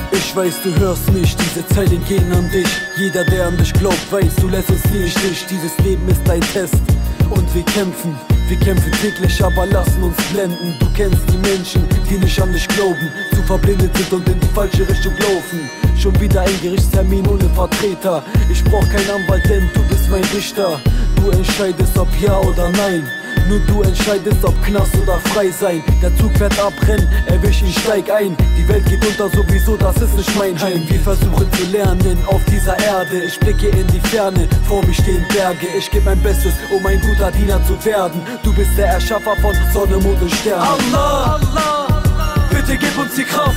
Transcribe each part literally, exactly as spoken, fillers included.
Ich weiß, du hörst mich, diese Zeilen gehen an dich. Jeder, der an dich glaubt, weiß, du lässt uns nie im Stich. Dieses Leben ist ein Test und wir kämpfen. Wir kämpfen täglich, aber lassen uns blenden. Du kennst die Menschen, die nicht an dich glauben, zu verblindet sind und in die falsche Richtung laufen. Schon wieder ein Gerichtstermin ohne Vertreter. Ich brauch keinen Anwalt, denn du bist mein Richter. Du entscheidest, ob ja oder nein. Nur du entscheidest, ob Knast oder frei sein. Der Zug fährt abrennen, erwisch ihn, steig ein. Die Welt geht unter sowieso, das ist nicht mein Heim. Wir versuchen zu lernen auf dieser Erde. Ich blicke in die Ferne, vor mir stehen Berge. Ich gebe mein Bestes, um ein guter Diener zu werden. Du bist der Erschaffer von Sonne, Mond und Sternen. Allah, Allah, bitte gib uns die Kraft.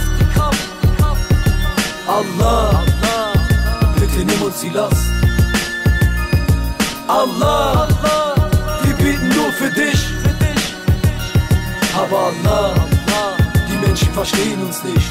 Allah, bitte nimm uns die Last. Allah, wir beten nur für dich. Aber Allah, die Menschen verstehen uns nicht.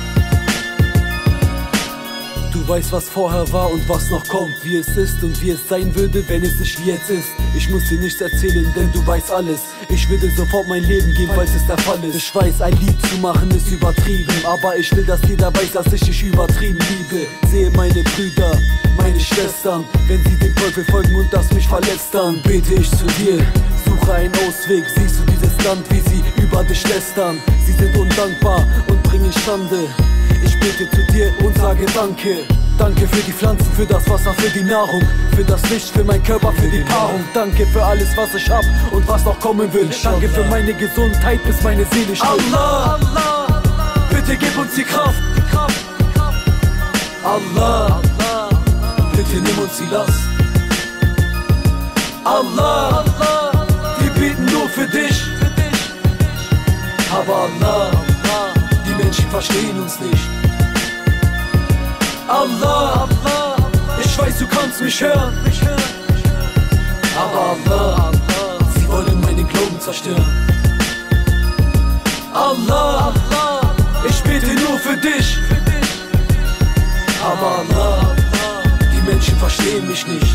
Du weißt, was vorher war und was noch kommt, wie es ist und wie es sein würde, wenn es nicht wie jetzt ist. Ich muss dir nichts erzählen, denn du weißt alles. Ich würde sofort mein Leben geben, falls es der Fall ist. Ich weiß, ein Lied zu machen ist übertrieben, aber ich will, dass jeder weiß, dass ich dich übertrieben liebe. Sehe meine Brüder, meine Schwestern, wenn sie dem Teufel folgen und das mich verletzt, dann bete ich zu dir. Suche einen Ausweg, siehst du dieses Land, wie sie über dich lästern. Sie sind undankbar und bringen Schande. Ich bete zu dir und sage Danke. Danke für die Pflanzen, für das Wasser, für die Nahrung, für das Licht, für meinen Körper, für die Paarung. Danke für alles, was ich hab und was noch kommen will. Danke für meine Gesundheit, bis meine Seele stirbt. Allah, bitte gib uns die Kraft. Allah, bitte nimm uns die Last. Allah, wir beten nur für dich. Aber Allah, die Menschen verstehen uns nicht. Allah, ich weiß, du kannst mich hören. Aber Allah, sie wollen meinen Glauben zerstören. Allah, ich bete nur für dich. Aber Allah, die Menschen verstehen mich nicht.